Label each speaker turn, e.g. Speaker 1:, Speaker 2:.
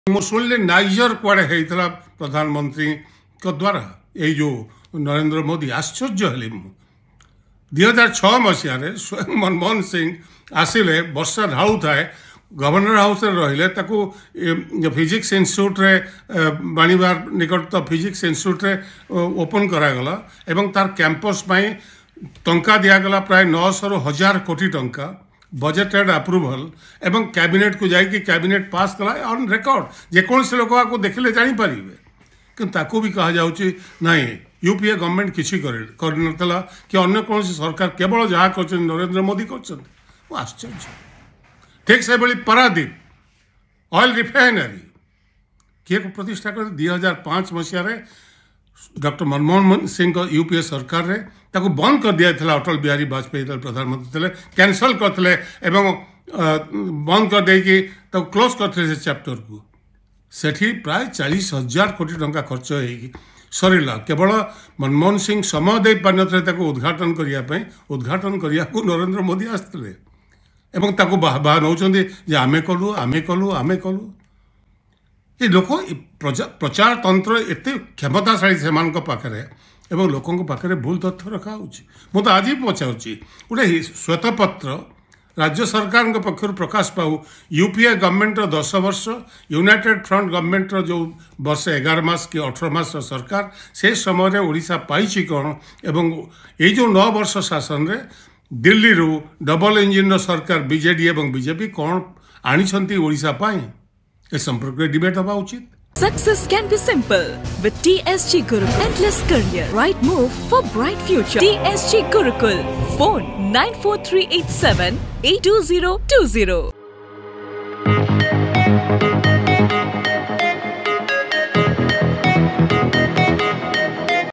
Speaker 1: मुसुल्ले niger कुआड़े होता प्रधानमंत्री द्वारा ये जो नरेंद्र मोदी आश्चर्य हेली 2006 मसीह स्वयं मनमोहन सिंह आसिले वर्षा ढाऊ थाए गवर्नर हाउस रही फिजिक्स इंस्टीट्यूट रे बाणीबार निकट फिजिक्स इंस्टीट्यूट रे ओपन करागला एवं तार कैंपस टंका दिगला प्राय 900 ରୁ 1000 कोटी टंका बजेटेड अप्रूवल एवं कैबिनेट को जाकि कैबिनेट पास कला ऑन रिकॉर्ड जेकोसी लोक आपको देखले जापर कि भी कहा जाउची नहीं यूपीए गवर्नमेंट किसी करनतला कि अन्य कौन सरकार केवल जहाँ कर नरेंद्र मोदी कर आश्चर्य ठीक से भाई पारादीप ऑयल रिफाइनरी किए को प्रतिष्ठा कर 2005 मसीह डॉक्टर मनमोहन सिंह यूपीए सरकार रे ताको बंद कर दिया था। अटल बिहारी वाजपेयी प्रधानमंत्री थे कैंसल करते बंद कर देकी क्लोज करते चैप्टर को सेठी प्राय 40,000 कोटी टंका खर्च होगी सरला केवल मनमोहन सिंह समय दे पार उद्घाटन करने उद्घाटन करने को नरेंद्र मोदी आसते एवं ताको बाह नौकरी जे आमे कलु आमे कलु आमे कलु ये लोक प्रचार तंत्र एत क्षमताशाली से पाखे एवं लोकों पाखे भूल तथ्य रखा मुझे आज भी पचारूँ गोटे श्वेतपत्र राज्य सरकार पक्षर प्रकाश पाऊ यूपीए गवर्नमेंट 10 वर्ष यूनाइटेड फ्रंट गवर्नमेंट जो वर्ष 11 मास कि 18 मास सरकार से समय ओडिशा पाई कौन एवं ये जो 9 वर्ष शासन रे दिल्ली रू डबल इंजिन सरकार बीजेडी एवं बीजेपी कौन आनी ओडिशा पाई ए संपर्क में डिबेट हवा उचित।
Speaker 2: Success can be simple with TSG Gurukul. Endless career. Right move for bright future. TSG Gurukul. Phone 94387 82020.